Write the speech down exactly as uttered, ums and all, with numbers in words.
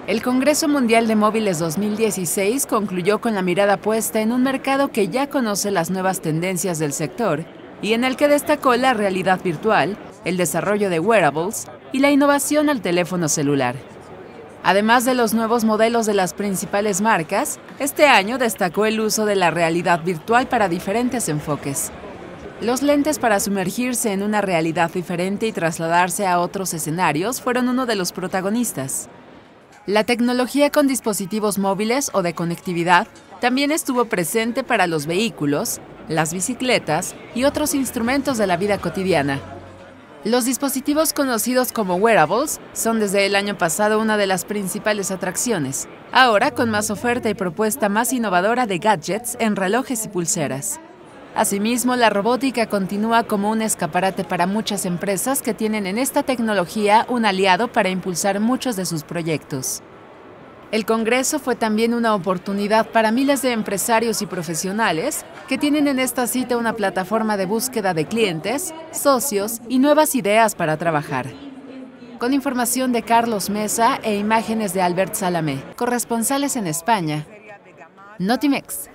El Congreso Mundial de Móviles dos mil dieciséis concluyó con la mirada puesta en un mercado que ya conoce las nuevas tendencias del sector y en el que destacó la realidad virtual, el desarrollo de wearables y la innovación al teléfono celular. Además de los nuevos modelos de las principales marcas, este año destacó el uso de la realidad virtual para diferentes enfoques. Los lentes para sumergirse en una realidad diferente y trasladarse a otros escenarios fueron uno de los protagonistas. La tecnología con dispositivos móviles o de conectividad también estuvo presente para los vehículos, las bicicletas y otros instrumentos de la vida cotidiana. Los dispositivos conocidos como wearables son desde el año pasado una de las principales atracciones, ahora con más oferta y propuesta más innovadora de gadgets en relojes y pulseras. Asimismo, la robótica continúa como un escaparate para muchas empresas que tienen en esta tecnología un aliado para impulsar muchos de sus proyectos. El Congreso fue también una oportunidad para miles de empresarios y profesionales que tienen en esta cita una plataforma de búsqueda de clientes, socios y nuevas ideas para trabajar. Con información de Carlos Mesa e imágenes de Albert Salamé, corresponsales en España, Notimex.